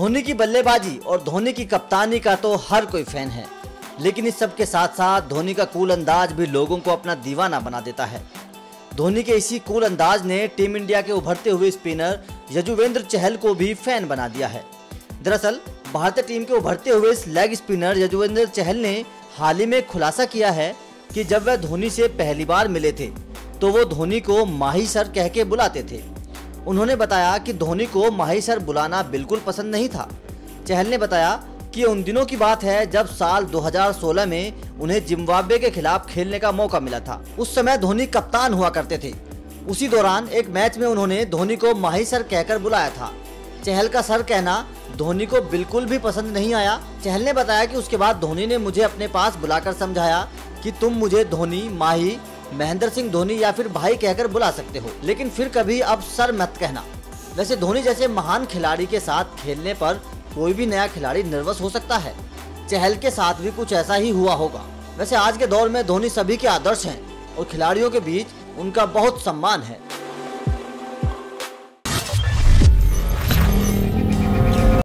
धोनी की बल्लेबाजी और धोनी की कप्तानी का तो हर कोई फैन है, लेकिन इस सब के साथ साथ धोनी का कूल अंदाज भी लोगों को अपना दीवाना बना देता है। धोनी के इसी कूल अंदाज ने टीम इंडिया के उभरते हुए स्पिनर यजुवेंद्र चहल को भी फैन बना दिया है। दरअसल भारतीय टीम के उभरते हुए इस लेग स्पिनर यजुवेंद्र चहल ने हाल ही में खुलासा किया है कि जब वह धोनी से पहली बार मिले थे तो वो धोनी को माही सर कह के बुलाते थे। उन्होंने बताया कि धोनी को माही सर बुलाना बिल्कुल पसंद नहीं था। चहल ने बताया कि उन दिनों की बात है जब साल 2016 में उन्हें जिम्बाब्वे के खिलाफ खेलने का मौका मिला था। उस समय धोनी कप्तान हुआ करते थे। उसी दौरान एक मैच में उन्होंने धोनी को माही सर कहकर बुलाया था। चहल का सर कहना धोनी को बिल्कुल भी पसंद नहीं आया। चहल ने बताया कि उसके बाद धोनी ने मुझे अपने पास बुलाकर समझाया कि तुम मुझे धोनी, माही, महेंद्र सिंह धोनी या फिर भाई कहकर बुला सकते हो, लेकिन फिर कभी अब सर मत कहना। वैसे धोनी जैसे महान खिलाड़ी के साथ खेलने पर कोई भी नया खिलाड़ी नर्वस हो सकता है। चहल के साथ भी कुछ ऐसा ही हुआ होगा। वैसे आज के दौर में धोनी सभी के आदर्श हैं और खिलाड़ियों के बीच उनका बहुत सम्मान है।